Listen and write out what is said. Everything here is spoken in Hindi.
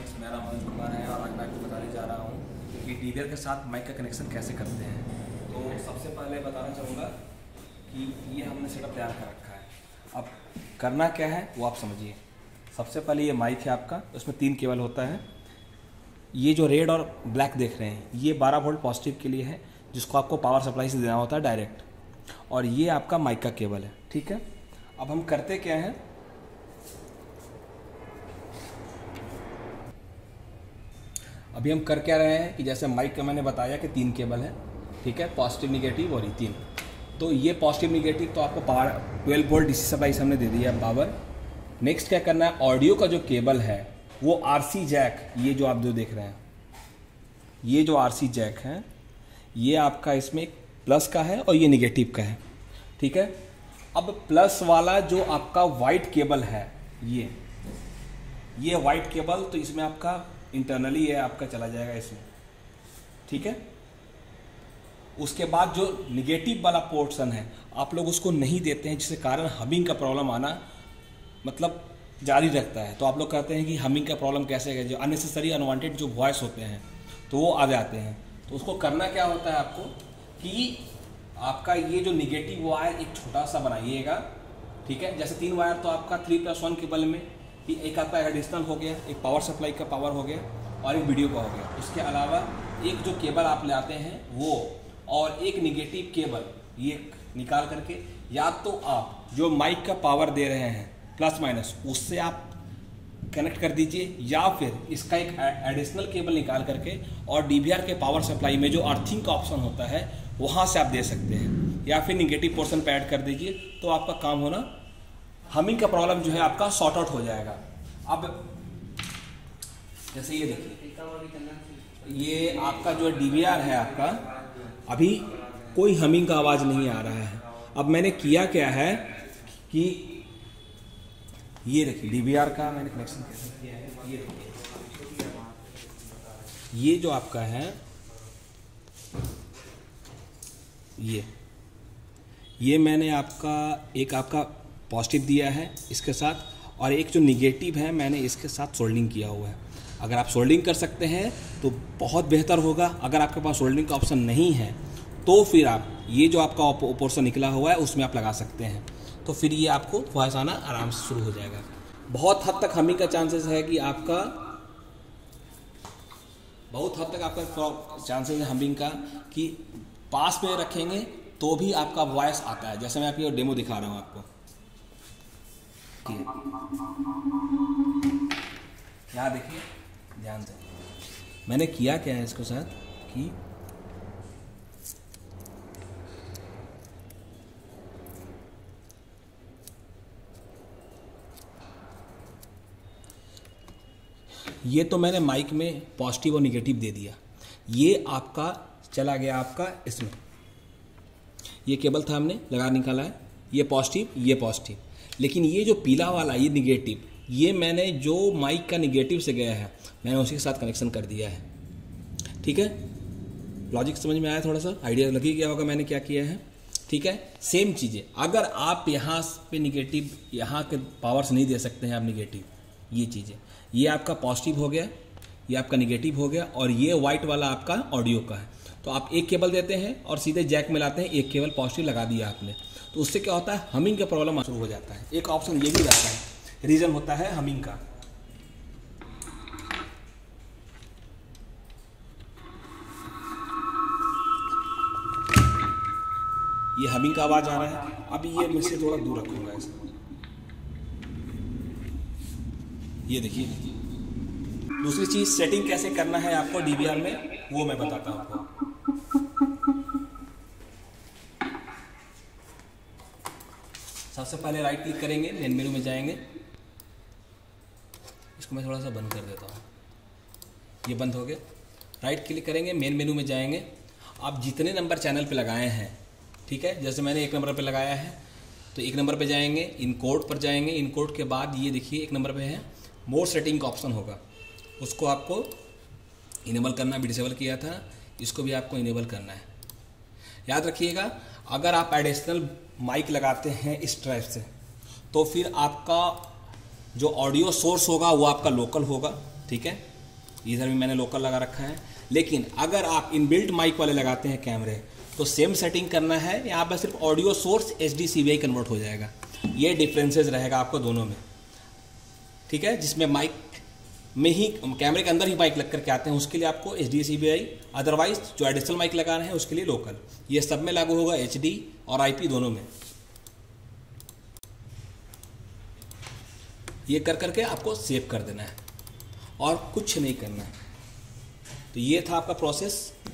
फ्रेंड्स, मेरा नाम मनोज कुमार है और आज मैं आपको बताने जा रहा हूँ कि DVR के साथ माइक का कनेक्शन कैसे करते हैं। तो सबसे पहले बताना चाहूँगा कि ये हमने सेटअप तैयार कर रखा है। अब करना क्या है वो आप समझिए। सबसे पहले ये माइक है आपका, उसमें 3 केबल होता है। ये जो रेड और ब्लैक देख रहे हैं ये 12 वोल्ट पॉजिटिव के लिए है, जिसको आपको पावर सप्लाई से देना होता है डायरेक्ट, और ये आपका माइक का केबल है। ठीक है, अब हम करते क्या हैं, अभी हम कर क्या रहे हैं कि जैसे माइक का मैंने बताया कि 3 केबल है, ठीक है, पॉजिटिव निगेटिव और ये 3। तो ये पॉजिटिव निगेटिव तो आपको पावर 12 वोल्ट डीसी सप्लाई से हमने दे दिया है पावर। नेक्स्ट क्या करना है, ऑडियो का जो केबल है वो आरसी जैक, ये जो आप जो देख रहे हैं ये जो आरसी जैक है ये आपका इसमें प्लस का है और ये निगेटिव का है। ठीक है, अब प्लस वाला जो आपका वाइट केबल है ये वाइट केबल तो इसमें आपका इंटरनली है, आपका चला जाएगा इसमें। ठीक है, उसके बाद जो निगेटिव वाला पोर्शन है आप लोग उसको नहीं देते हैं, जिसके कारण हमिंग का प्रॉब्लम आना मतलब जारी रखता है। तो आप लोग कहते हैं कि हमिंग का प्रॉब्लम कैसे है, जो अननेसेसरी अनवांटेड जो वॉइस होते हैं तो वो आ जाते हैं। तो उसको करना क्या होता है आपको कि आपका ये जो निगेटिव वायर एक छोटा सा बनाइएगा। ठीक है, जैसे 3 वायर तो आपका 3+1 केबल में कि एक आपका एडिशनल हो गया, एक पावर सप्लाई का पावर हो गया और एक वीडियो का हो गया। उसके अलावा एक जो केबल आप लाते हैं वो और एक निगेटिव केबल ये निकाल करके या तो आप जो माइक का पावर दे रहे हैं प्लस माइनस उससे आप कनेक्ट कर दीजिए, या फिर इसका एक एडिशनल केबल निकाल करके और DVR के पावर सप्लाई में जो अर्थिंग का ऑप्शन होता है वहाँ से आप दे सकते हैं, या फिर निगेटिव पोर्शन पे ऐड कर दीजिए। तो आपका काम होना, हमिंग का प्रॉब्लम जो है आपका सॉर्ट आउट हो जाएगा। अब जैसे ये देखिए, ये आपका जो DVR है आपका अभी कोई हमिंग का आवाज़ नहीं आ रहा है। अब मैंने किया क्या है कि ये देखिए DVR का मैंने कनेक्शन कैसे किया है, ये देखिए, ये जो आपका है ये मैंने आपका एक आपका पॉजिटिव दिया है इसके साथ, और एक जो निगेटिव है मैंने इसके साथ सोल्डिंग किया हुआ है। अगर आप सोल्डिंग कर सकते हैं तो बहुत बेहतर होगा। अगर आपके पास सोल्डिंग का ऑप्शन नहीं है तो फिर आप ये जो आपका पोर्शन निकला हुआ है उसमें आप लगा सकते हैं, तो फिर ये आपको वॉइस आना आराम से शुरू हो जाएगा। बहुत हद तक हमिंग का चांसेस है कि आपका चांसेस है हमिंग का कि पास में रखेंगे तो भी आपका वॉइस आता है। जैसे मैं आपको डेमो दिखा रहा हूँ आपको, यहाँ देखिए ध्यान से मैंने किया क्या है इसके साथ कि ये तो मैंने माइक में पॉजिटिव और निगेटिव दे दिया, ये आपका चला गया आपका इसमें, ये केबल था हमने लगा निकाला है, ये पॉजिटिव, लेकिन ये जो पीला वाला ये निगेटिव, ये मैंने जो माइक का निगेटिव से गया है मैंने उसी के साथ कनेक्शन कर दिया है। ठीक है, लॉजिक समझ में आया, थोड़ा सा आइडिया लग ही गया होगा मैंने क्या किया है। ठीक है, सेम चीज़ें अगर आप यहाँ पे निगेटिव, यहाँ के पावर से नहीं दे सकते हैं आप निगेटिव, ये चीज़ें, ये आपका पॉजिटिव हो गया, ये आपका निगेटिव हो गया, और ये वाइट वाला आपका ऑडियो का है। तो आप एक केबल देते हैं और सीधे जैक में लाते हैं, एक केबल पॉजिटिव लगा दिया आपने, तो उससे क्या होता है, हमिंग का प्रॉब्लम शुरू हो जाता है। एक ऑप्शन ये भी रहता है, रीज़न होता है हमिंग का। ये हमिंग का आवाज़ आ रहा है, अभी ये मैं से थोड़ा दूर रखूँगा इसको, ये देखिए। दूसरी चीज़ सेटिंग कैसे करना है आपको DVR में वो मैं बताता हूँ आपको। सबसे पहले राइट क्लिक करेंगे, मेन मेनू में जाएंगे, इसको मैं थोड़ा सा बंद कर देता हूँ, ये बंद हो गया। राइट क्लिक करेंगे, मेन मेनू में जाएंगे, आप जितने नंबर चैनल पे लगाए हैं, ठीक है, जैसे मैंने 1 नंबर पे लगाया है तो 1 नंबर पे जाएंगे, इनकोड पर जाएंगे, इनकोड के बाद ये देखिए 1 नंबर पे है मोर सेटिंग का ऑप्शन होगा, उसको आपको इनेबल करना, भी डिसेबल किया था, इसको भी आपको इनेबल करना है। याद रखिएगा, अगर आप एडिशनल माइक लगाते हैं इस टाइप से तो फिर आपका जो ऑडियो सोर्स होगा वो आपका लोकल होगा, ठीक है, इधर भी मैंने लोकल लगा रखा है। लेकिन अगर आप इनबिल्ट माइक वाले लगाते हैं कैमरे, तो सेम सेटिंग करना है, यहाँ पर सिर्फ audio source HD CVI convert हो जाएगा। ये डिफरेंसेस रहेगा आपको दोनों में, ठीक है। जिसमें माइक में ही, कैमरे के अंदर ही माइक लग करके आते हैं, उसके लिए आपको HD CVI, अदरवाइज जो एडिशनल माइक लगा रहे हैं उसके लिए लोकल। ये सब में लागू होगा, HD और IP दोनों में। ये कर करके आपको सेव कर देना है और कुछ नहीं करना है। तो ये था आपका प्रोसेस।